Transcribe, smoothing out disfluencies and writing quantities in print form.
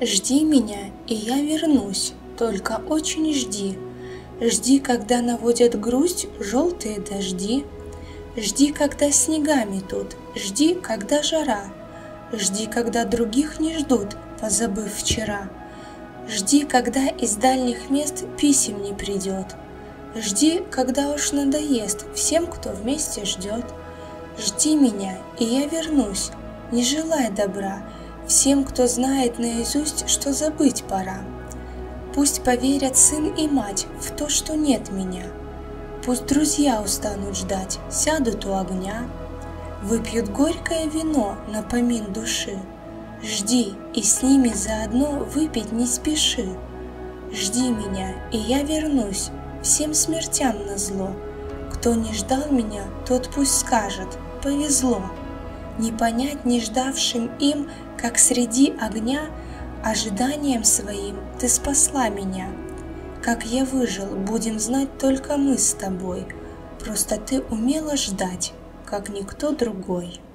Жди меня, и я вернусь, только очень жди. Жди, когда наводят грусть желтые дожди. Жди, когда снега метут, жди, когда жара. Жди, когда других не ждут, позабыв вчера. Жди, когда из дальних мест писем не придет. Жди, когда уж надоест всем, кто вместе ждет. Жди меня, и я вернусь, не желай добра всем, кто знает наизусть, что забыть пора. Пусть поверят сын и мать в то, что нет меня. Пусть друзья устанут ждать, сядут у огня, выпьют горькое вино напомин души. Жди, и с ними заодно выпить не спеши. Жди меня, и я вернусь, всем смертям назло. Кто не ждал меня, тот пусть скажет: повезло. Не понять не ждавшим им, как среди огня, ожиданием своим ты спасла меня. Как я выжил, будем знать только мы с тобой. Просто ты умела ждать, как никто другой.